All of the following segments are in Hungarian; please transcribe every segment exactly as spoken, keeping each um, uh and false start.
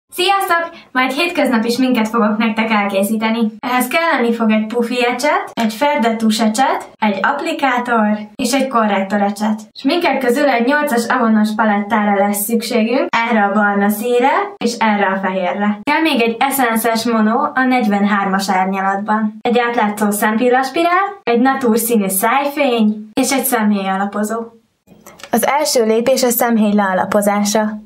Sziasztok! Majd hétköznapi sminket fogok nektek elkészíteni. Ehhez kelleni fog egy pufi ecset, egy ferdett tusecset, egy applikátor és egy korrektor ecset. Sminkek közül egy nyolcas avonos palettára lesz szükségünk, erre a barna színre és erre a fehérre. Kell még egy eszences mono a negyvenhármas árnyalatban, egy átlátszó szempillaspirál, egy natúr színű szájfény és egy szemhéj alapozó. Az első lépés a szemhéj lealapozása.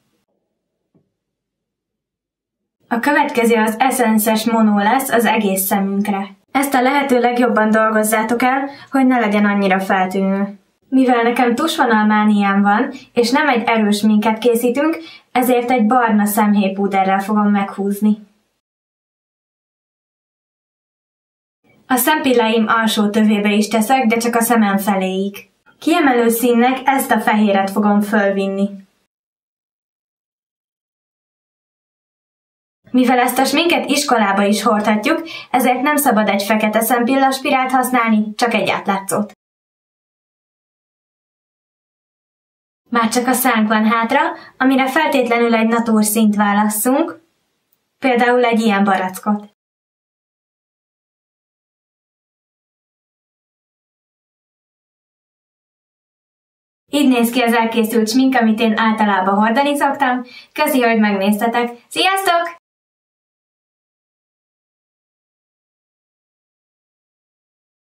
A következő az eszences mono lesz az egész szemünkre. Ezt a lehető legjobban dolgozzátok el, hogy ne legyen annyira feltűnő. Mivel nekem tusvonalmániám van, és nem egy erős minket készítünk, ezért egy barna szemhéjpúderrel fogom meghúzni. A szempilláim alsó tövébe is teszek, de csak a szemem feléig. Kiemelő színnek ezt a fehéret fogom fölvinni. Mivel ezt a sminket iskolába is hordhatjuk, ezért nem szabad egy fekete szempillaspirált használni, csak egy átlátszót. Már csak a szánk van hátra, amire feltétlenül egy natúr színt válasszunk, például egy ilyen barackot. Így néz ki az elkészült smink, amit én általában hordani szoktam. Köszi, hogy megnéztetek! Sziasztok!